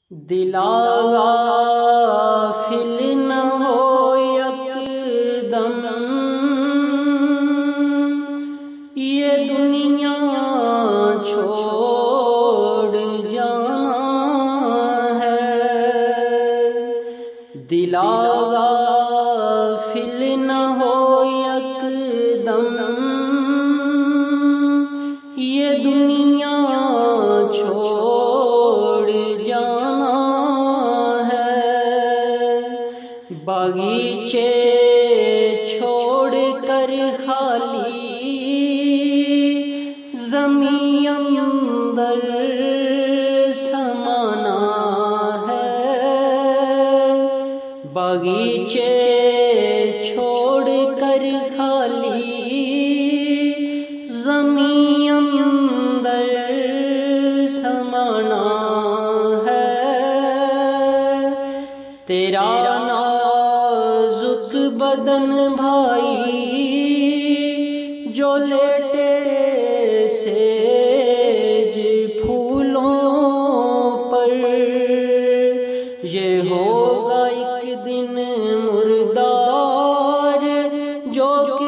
دل غافل نہ ہو یکدم، یہ دنیا چھوڑ جانا ہے۔ دل غافل نہ ہو یکدم، یہ دنیا چھوڑ جانا ہے۔ باغیچے چھوڑ کر خالی زمین اندر سمانا ہے۔ باغیچے چھوڑ کر خالی زمین اندر سمانا ہے۔ تیرا نازک بدن بھائی جو لیٹے سیج پھولوں پر، یہ ہوگا ایک دن مردار جو